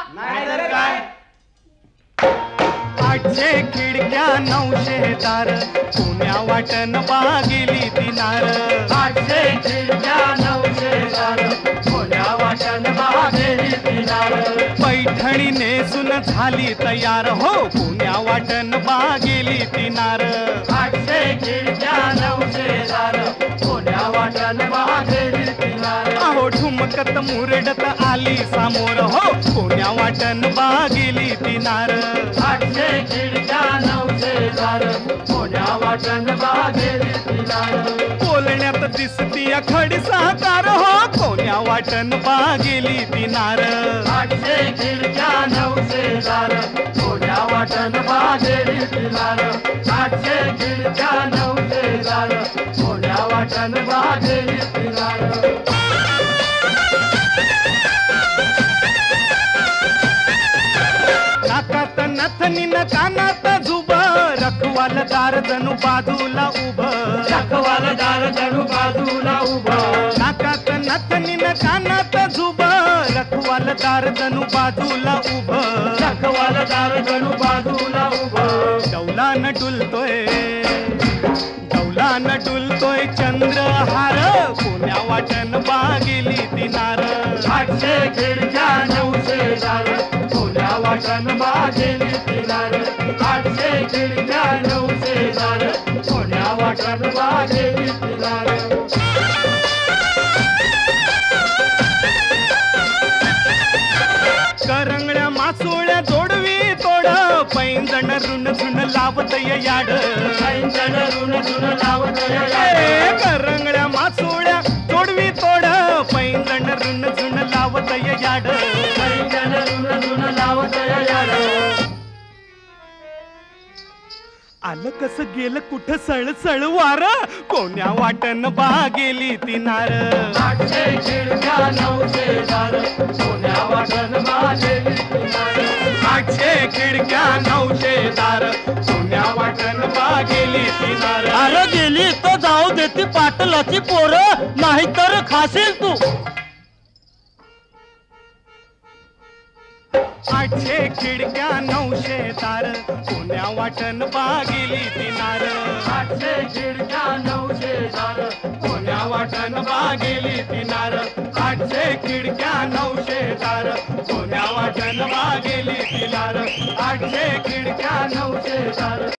नाहीतर काय. 800 खिडक्या 900 दार, पुण्या वाटण बागेली दिनार. 800 खिडक्या 900 दार, पुण्या वाटण बागेली दिनार. पैठणी नेसून झाली तयार हो, पुण्या वाटण बागेली दिनार. 800 खिडक्या 900 दार, पुण्या वाटण बागेली दिनार. अहो ठुमकत मुरडत आली सामोर हो, पुण्या वाटण बागेली दिनार. 800 खिडक्या 900 दार, पुण्या वाटण बागेली दिनार. बोलण्यात दिसती खडी साकार हो, पुण्या वाटण बागेली दिनार. 800 खिडक्या 900 दार, पुण्या वाटण बागेली दिनार. 800 खिडक्या 900 दार, पुण्या वाटण बागेली दिनार. नाकात नथनी न कानात झुब, रखवालदार जणू बाजूला उभ. रखवालदार जणू बाजूला उभा. नाकात नथनी न कानात झुब, रखवालदार जणू बाजूला उभ. रखवालदार जणू बाजूला उभा. डौलान डुलतोय, डौलान डुलतोय चंद्रहार, पुण्या वाटण बागेली दिनार. 800 खिडक्या 900 दार, पुण्या वाटण बागेली दिनार. 800 खिडक्या 900 दार, पुण्या वाटण बागेली दिनार. करंगळ्या मासोळ्या जोडवी तोड, पैंजण रुण झुण लावत याड. पैंजण रुण झुण लावत ए, करंगळ्या मासोळ्या जोडवी तोड, पैंजण रुण झुण लावत याड. पैंजण रुण झुण लावत याड. आलं कस गेलं कुठं सळसळ वार, कोण्या वाटण बागेली दिनार. 800 खिडक्या 900 दार, पुण्या वाटण बागेली दिनार. 800 खिडक्या 900 दार, पुण्या वाटण बागेली दिनार. अरे गेली तर जाऊ देती पाटलाची पोरं, नाहीतर खाशील तू. 800 खिडक्या 900 दार, पुण्या वाटण बागेली दिनार. 800 खिडक्या 900 दार, पुण्या वाटण बागेली दिनार. 800 खिडक्या 900 दार, पुण्या वाटण बागेली दिनार. 800 खिडक्या 900 दार.